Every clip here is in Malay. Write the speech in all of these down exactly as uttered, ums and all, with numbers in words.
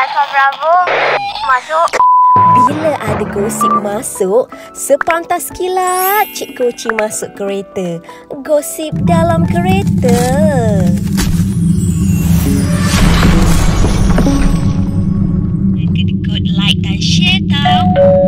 Alfa Bravo masuk. Bila ada gosip masuk, sepantas kilat Cik Koci masuk kereta. Gosip dalam kereta. Kedekut like dan share tau.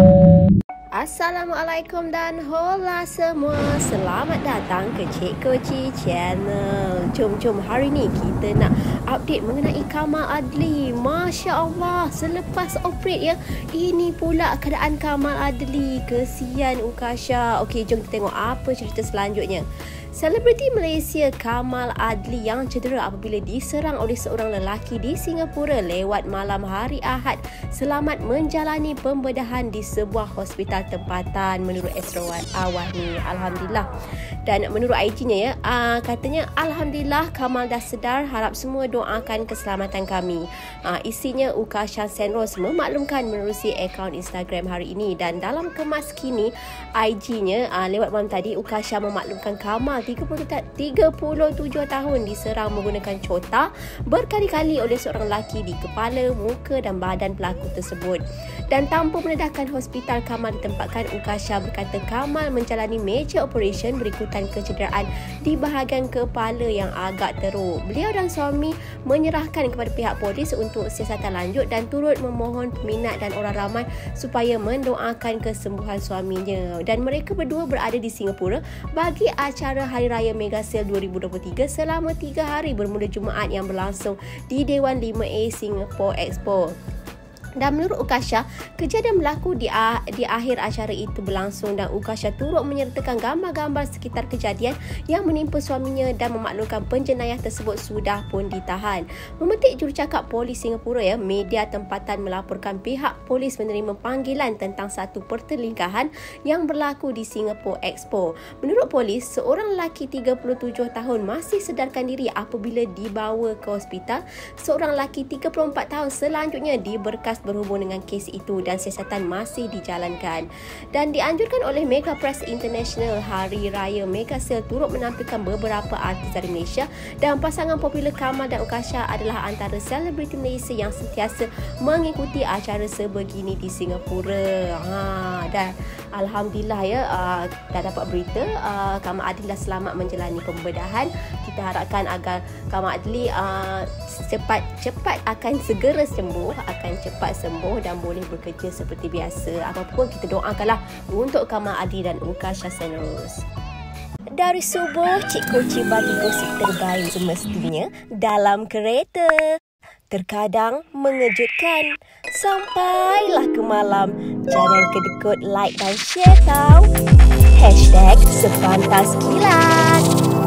Assalamualaikum dan hola semua. Selamat datang ke Cik Koci Channel. Jom-jom hari ni kita nak update mengenai Kamal Adli. Masya Allah, selepas operate ya, ini pula keadaan Kamal Adli. Kesian Ukasha. Okey, jom kita tengok apa cerita selanjutnya. Selebriti Malaysia Kamal Adli yang cedera apabila diserang oleh seorang lelaki di Singapura lewat malam hari Ahad selamat menjalani pembedahan di sebuah hospital tempatan menurut Esrawan Awani. Alhamdulillah. Dan menurut I G-nya ya, uh, katanya Alhamdulillah Kamal dah sedar, harap semua doakan keselamatan kami. Uh, isinya Ukasha Senros memaklumkan menerusi akaun Instagram hari ini, dan dalam kemas kini I G-nya uh, lewat malam tadi, Ukasha memaklumkan Kamal tiga puluh tujuh tahun diserang menggunakan cota berkali-kali oleh seorang lelaki di kepala, muka dan badan pelaku tersebut. Dan tanpa mendedahkan hospital Kamal ditempatkan, Ukasha berkata Kamal menjalani major operation berikutan kecederaan di bahagian kepala yang agak teruk. Beliau dan suami menyerahkan kepada pihak polis untuk siasatan lanjut dan turut memohon peminat dan orang ramai supaya mendoakan kesembuhan suaminya. Dan mereka berdua berada di Singapura bagi acara Hari Raya Mega Sale dua ribu dua puluh tiga selama tiga hari bermula Jumaat yang berlangsung di Dewan lima A Singapore Expo. Dan menurut Ukasha, kejadian berlaku di, ah, di akhir acara itu berlangsung, dan Ukasha turut menyertakan gambar-gambar sekitar kejadian yang menimpa suaminya dan memaklumkan penjenayah tersebut sudah pun ditahan. Memetik jurucakap polis Singapura ya, media tempatan melaporkan pihak polis menerima panggilan tentang satu pertelingkahan yang berlaku di Singapore Expo. Menurut polis, seorang lelaki tiga puluh tujuh tahun masih sedarkan diri apabila dibawa ke hospital. Seorang lelaki tiga puluh empat tahun selanjutnya diberkas berhubung dengan kes itu dan siasatan masih dijalankan. Dan dianjurkan oleh Mega Press International, Hari Raya Mega Sale turut menampilkan beberapa artis dari Malaysia, dan pasangan popular Kamal dan Ukasha adalah antara selebriti Malaysia yang sentiasa mengikuti acara sebegini di Singapura. Ha, dan Alhamdulillah ya, uh, dah dapat berita uh, Kamal Adli dah selamat menjalani pembedahan. Kita harapkan agar Kamal Adli uh, cepat cepat akan segera sembuh, akan cepat sembuh dan boleh bekerja seperti biasa. Apapun kita doakanlah untuk Kamal Adli dan Ukasha Senros. Dari subuh, Cik Koci bagi gosip terbaik semestinya dalam kereta. Terkadang mengejutkan. Sampailah ke malam. Jangan kedekut like dan share tau. Hashtag sepantas kilat.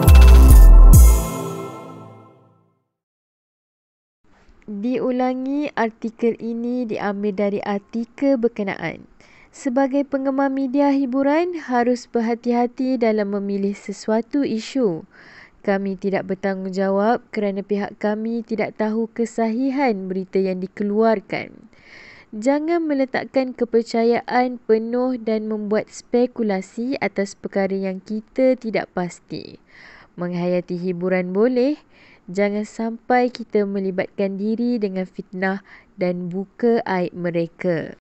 Diulangi, artikel ini diambil dari artikel berkenaan. Sebagai penggemar media hiburan, harus berhati-hati dalam memilih sesuatu isu. Kami tidak bertanggungjawab kerana pihak kami tidak tahu kesahihan berita yang dikeluarkan. Jangan meletakkan kepercayaan penuh dan membuat spekulasi atas perkara yang kita tidak pasti. Menghayati hiburan boleh, jangan sampai kita melibatkan diri dengan fitnah dan buka aib mereka.